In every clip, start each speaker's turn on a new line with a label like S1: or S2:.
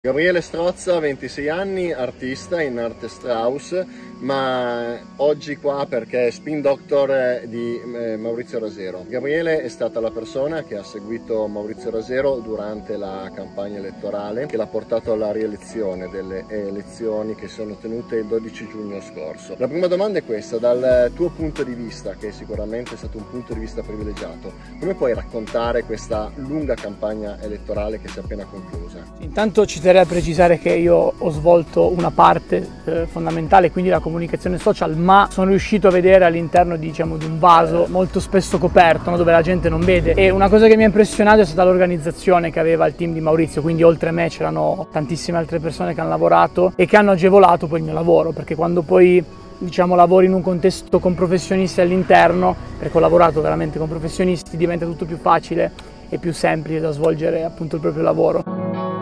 S1: Gabriele Strozza, 26 anni, artista in arte Strauss, ma oggi qua perché è spin doctor di Maurizio Rasero. Gabriele è stata la persona che ha seguito Maurizio Rasero durante la campagna elettorale, che l'ha portato alla rielezione delle elezioni che sono tenute il 12 giugno scorso. La prima domanda è questa: dal tuo punto di vista, che sicuramente è stato un punto di vista privilegiato, come puoi raccontare questa lunga campagna elettorale che si è appena conclusa?
S2: Intanto ci terrei a precisare che io ho svolto una parte fondamentale, quindi la comunicazione social, ma sono riuscito a vedere all'interno di un vaso molto spesso coperto, no, dove la gente non vede. E una cosa che mi ha impressionato è stata l'organizzazione che aveva il team di Maurizio, quindi oltre a me c'erano tantissime altre persone che hanno lavorato e che hanno agevolato poi il mio lavoro, perché quando poi lavori in un contesto con professionisti all'interno, perché ho lavorato veramente con professionisti, diventa tutto più facile e più semplice da svolgere appunto il proprio lavoro.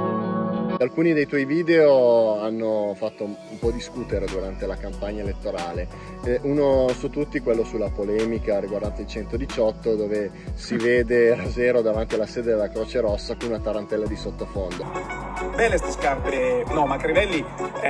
S1: Alcuni dei tuoi video hanno fatto un po' discutere durante la campagna elettorale, uno su tutti quello sulla polemica riguardante il 118, dove si vede Rasero davanti alla sede della Croce Rossa con una tarantella di sottofondo.
S3: Belle ste scarpe, no, ma Crivelli,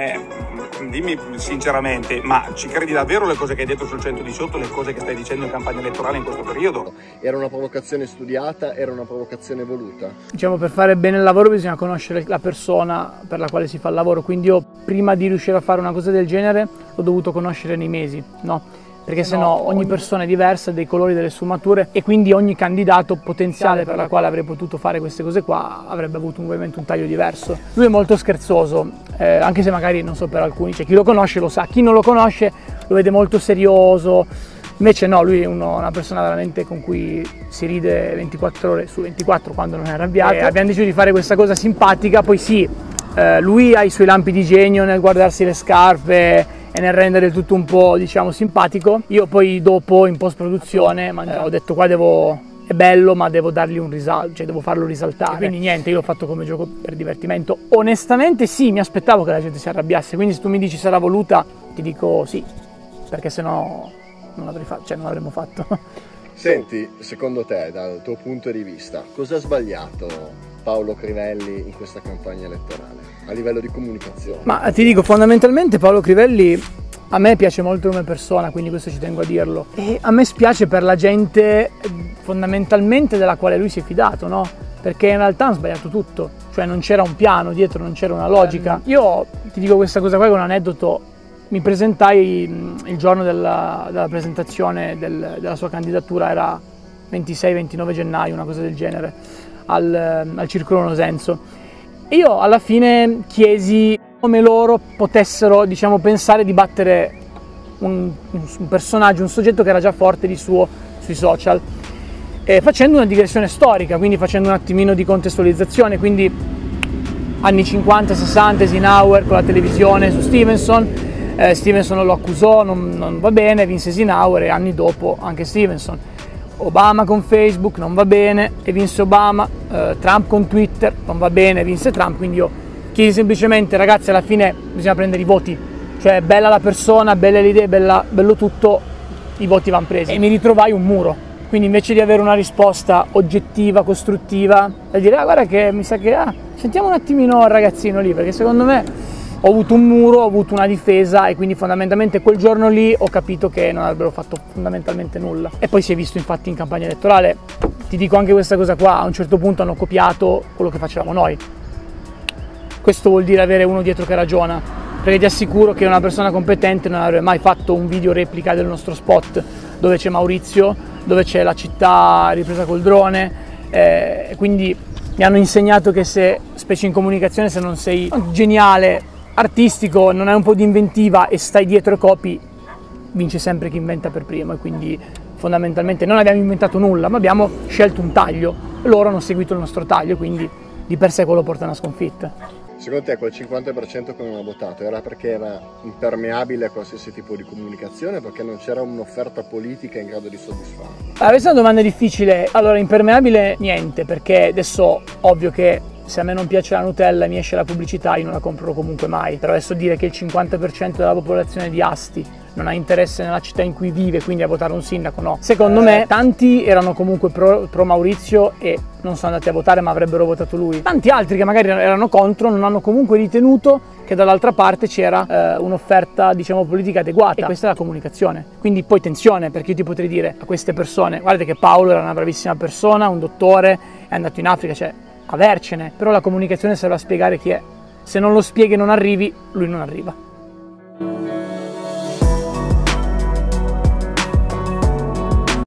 S3: dimmi sinceramente, ma ci credi davvero le cose che hai detto sul 118, le cose che stai dicendo in campagna elettorale in questo periodo?
S1: Era una provocazione studiata, era una provocazione voluta?
S2: Per fare bene il lavoro bisogna conoscere la persona per la quale si fa il lavoro, quindi io prima di riuscire a fare una cosa del genere l'ho dovuto conoscere nei mesi, no? Perché sennò ogni persona è diversa, dei colori, delle sfumature, e quindi ogni candidato potenziale per la quale avrei potuto fare queste cose qua avrebbe avuto ovviamente un taglio diverso. Lui è molto scherzoso, anche se magari non so, per alcuni, chi lo conosce lo sa, chi non lo conosce lo vede molto serioso. Invece no, lui è una persona veramente con cui si ride 24 ore su 24 quando non è arrabbiato. Abbiamo deciso di fare questa cosa simpatica, poi sì, lui ha i suoi lampi di genio nel guardarsi le scarpe e nel rendere il tutto un po' simpatico. Io poi dopo in post produzione ho detto qua è bello, ma devo dargli un risalto, devo farlo risaltare. Quindi niente, io l'ho fatto come gioco per divertimento. Onestamente sì, mi aspettavo che la gente si arrabbiasse, quindi se tu mi dici sarà voluta, ti dico sì, perché sennò non l'avremmo fatto.
S1: Senti, secondo te, dal tuo punto di vista, cosa ha sbagliato Paolo Crivelli in questa campagna elettorale a livello di comunicazione?
S2: Ma ti dico, fondamentalmente Paolo Crivelli a me piace molto come persona, quindi questo ci tengo a dirlo, e a me spiace per la gente fondamentalmente della quale lui si è fidato, no? Perché in realtà hanno sbagliato tutto, non c'era un piano dietro, non c'era una logica. Io ti dico questa cosa qua che è un aneddoto. Mi presentai il giorno della presentazione della sua candidatura, era 26-29 gennaio, una cosa del genere, al Circolo Nosenzo. E io alla fine chiesi come loro potessero, pensare di battere un personaggio, un soggetto che era già forte di suo sui social, facendo una digressione storica, quindi facendo un attimino di contestualizzazione, quindi anni 50-60, Eisenhower con la televisione su Stevenson. Stevenson lo accusò, non va bene, vinse Eisenhower, e anni dopo anche Stevenson. Obama con Facebook, non va bene, e vinse Obama. Trump con Twitter, non va bene, vinse Trump. Quindi io chiesi semplicemente: ragazzi, alla fine bisogna prendere i voti, bella la persona, belle le idee, bello tutto, i voti vanno presi. E mi ritrovai un muro, quindi invece di avere una risposta oggettiva, costruttiva, da dire guarda che mi sa che sentiamo un attimino il ragazzino lì, perché secondo me ho avuto un muro, ho avuto una difesa, e quindi fondamentalmente quel giorno lì ho capito che non avrebbero fatto fondamentalmente nulla. E poi si è visto infatti in campagna elettorale. Ti dico anche questa cosa qua: a un certo punto hanno copiato quello che facevamo noi. Questo vuol dire avere uno dietro che ragiona, perché ti assicuro che una persona competente non avrebbe mai fatto un video replica del nostro spot dove c'è Maurizio, dove c'è la città ripresa col drone, quindi mi hanno insegnato che specie in comunicazione, se non sei geniale, artistico, non hai un po' di inventiva e stai dietro e copi, vince sempre chi inventa per primo. E quindi fondamentalmente non abbiamo inventato nulla, ma abbiamo scelto un taglio, loro hanno seguito il nostro taglio, quindi di per sé quello porta a una sconfitta.
S1: Secondo te quel 50% che non ha votato era perché era impermeabile a qualsiasi tipo di comunicazione, perché non c'era un'offerta politica in grado di soddisfarlo?
S2: Questa è una domanda difficile. Allora, impermeabile niente, perché adesso ovvio che se a me non piace la Nutella e mi esce la pubblicità, io non la compro comunque mai. Però adesso dire che il 50% della popolazione di Asti non ha interesse nella città in cui vive, quindi a votare un sindaco, no. Secondo me tanti erano comunque pro Maurizio e non sono andati a votare, ma avrebbero votato lui. Tanti altri che magari erano contro non hanno comunque ritenuto che dall'altra parte c'era un'offerta, diciamo, politica adeguata, e questa è la comunicazione. Quindi poi tensione, perché io ti potrei dire a queste persone: guardate che Paolo era una bravissima persona, un dottore, è andato in Africa, cioè avercene, però la comunicazione serve a spiegare chi è. Se non lo spieghi e non arrivi, lui non arriva.